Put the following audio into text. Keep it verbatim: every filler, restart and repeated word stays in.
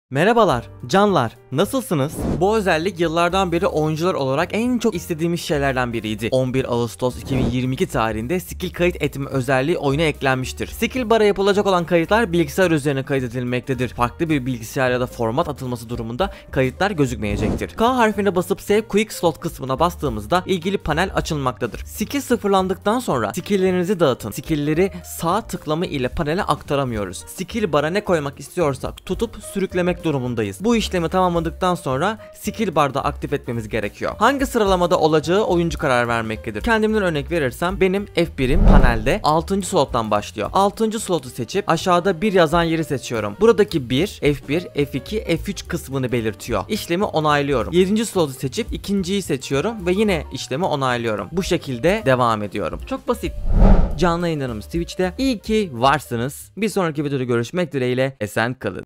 Merhabalar, canlar. Nasılsınız? Bu özellik yıllardan beri oyuncular olarak en çok istediğimiz şeylerden biriydi. on bir Ağustos iki bin yirmi iki tarihinde skill kayıt etme özelliği oyuna eklenmiştir. Skill bar'a yapılacak olan kayıtlar bilgisayar üzerine kaydedilmektedir. Farklı bir bilgisayar ya da format atılması durumunda kayıtlar gözükmeyecektir. K harfine basıp Save Quick Slot kısmına bastığımızda ilgili panel açılmaktadır. Skill sıfırlandıktan sonra skilllerinizi dağıtın. Skillleri sağ tıklama ile panele aktaramıyoruz. Skill bar'a ne koymak istiyorsak tutup sürüklemek durumundayız. Bu işlemi tamamladıktan sonra skill barda aktif etmemiz gerekiyor. Hangi sıralamada olacağı oyuncu karar vermektedir. Kendimden örnek verirsem benim F birim panelde altıncı slottan başlıyor. altıncı slotu seçip aşağıda bir yazan yeri seçiyorum. Buradaki bir, F bir, F iki, F üç kısmını belirtiyor. İşlemi onaylıyorum. yedinci slotu seçip ikinciyi seçiyorum ve yine işlemi onaylıyorum. Bu şekilde devam ediyorum. Çok basit. Canlı yayınlarımız Twitch'te. İyi ki varsınız. Bir sonraki videoda görüşmek dileğiyle. Esen kalın.